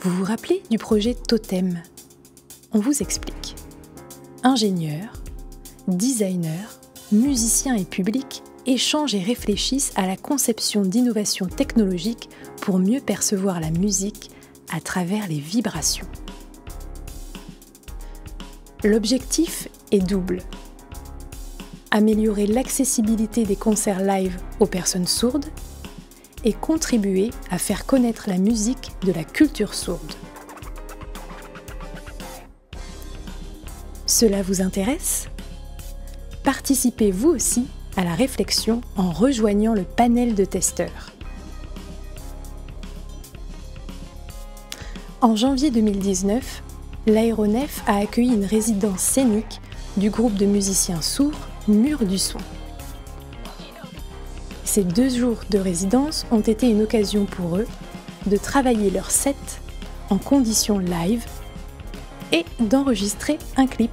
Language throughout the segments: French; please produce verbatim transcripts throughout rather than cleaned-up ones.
Vous vous rappelez du projet Totem? On vous explique. Ingénieurs, designers, musiciens et publics échangent et réfléchissent à la conception d'innovations technologiques pour mieux percevoir la musique à travers les vibrations. L'objectif est double. Améliorer l'accessibilité des concerts live aux personnes sourdes et contribuer à faire connaître la musique de la culture sourde. Cela vous intéresse? Participez vous aussi à la réflexion en rejoignant le panel de testeurs. En janvier deux mille dix-neuf, l'aéronef a accueilli une résidence scénique du groupe de musiciens sourds Mur du Son. Ces deux jours de résidence ont été une occasion pour eux de travailler leur set en conditions live et d'enregistrer un clip.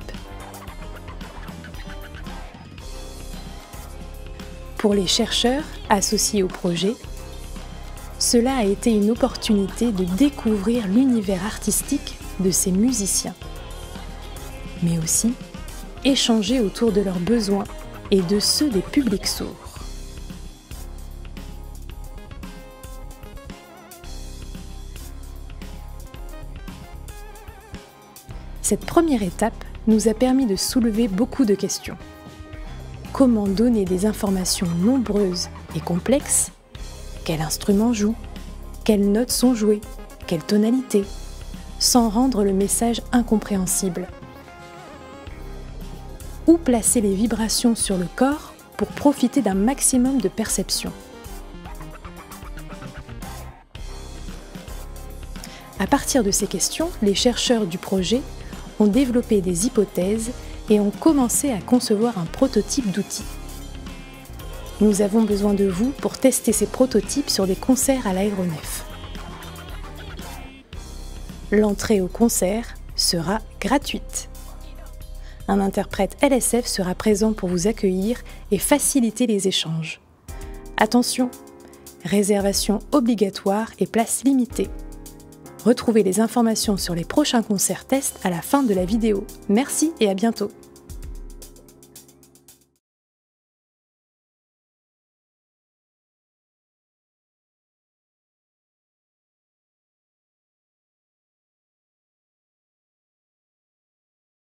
Pour les chercheurs associés au projet, cela a été une opportunité de découvrir l'univers artistique de ces musiciens, mais aussi échanger autour de leurs besoins et de ceux des publics sourds. Cette première étape nous a permis de soulever beaucoup de questions. Comment donner des informations nombreuses et complexes? Quel instrument joue? Quelles notes sont jouées? Quelle tonalité? Sans rendre le message incompréhensible. Où placer les vibrations sur le corps pour profiter d'un maximum de perception? À partir de ces questions, les chercheurs du projet ont développé des hypothèses et ont commencé à concevoir un prototype d'outil. Nous avons besoin de vous pour tester ces prototypes sur des concerts à l'aéronef. L'entrée au concert sera gratuite. Un interprète L S F sera présent pour vous accueillir et faciliter les échanges. Attention, réservation obligatoire et place limitée. Retrouvez les informations sur les prochains concerts tests à la fin de la vidéo. Merci et à bientôt.